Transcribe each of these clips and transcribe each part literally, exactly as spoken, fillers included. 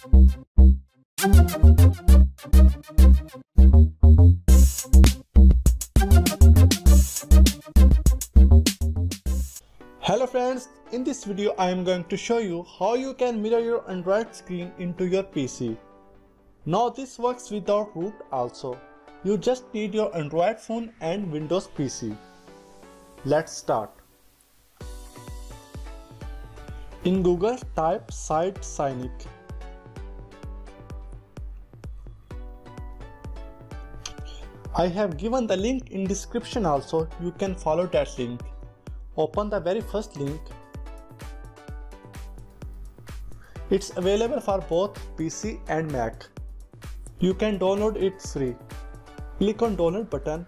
Hello friends, in this video I am going to show you how you can mirror your Android screen into your P C. Now this works without root also. You just need your Android phone and Windows P C. Let's start. In Google, type SiteSignic. I have given the link in description also, you can follow that link. Open the very first link. It's available for both P C and Mac. You can download it free. Click on download button.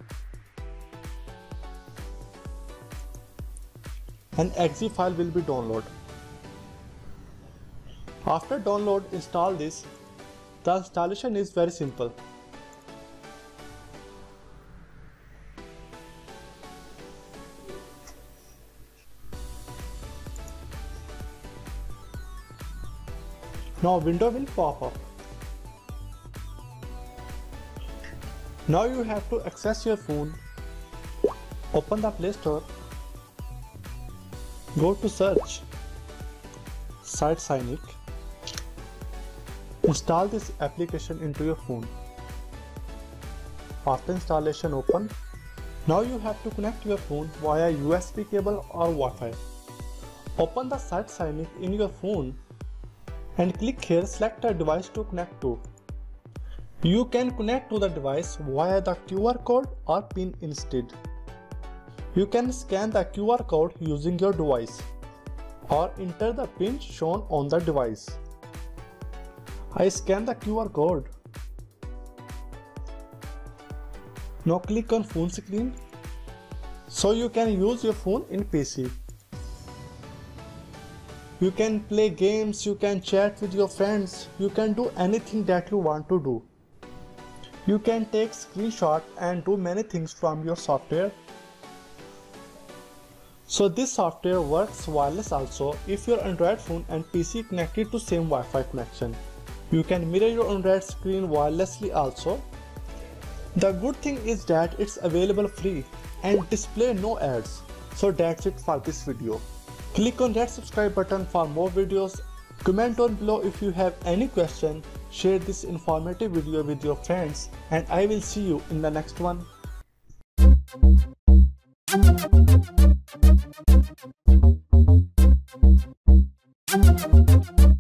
An E X E file will be downloaded. After download, install this. The installation is very simple. Now window will pop up. Now you have to access your phone. Open the Play Store. Go to search. SiteSignic. Install this application into your phone. After installation, open. Now you have to connect your phone via U S B cable or Wi-Fi. Open the SiteSignic in your phone and click here, select a device to connect to. You can connect to the device via the Q R code or pin instead. You can scan the Q R code using your device or enter the pin shown on the device. I scan the Q R code. Now click on phone screen so you can use your phone in P C. You can play games, you can chat with your friends, you can do anything that you want to do. You can take screenshot and do many things from your software. So this software works wireless also if your Android phone and P C connected to same Wi-Fi connection. You can mirror your Android screen wirelessly also. The good thing is that it's available free and display no ads. So that's it for this video. Click on that subscribe button for more videos. Comment down below if you have any question. Share this informative video with your friends and I will see you in the next one.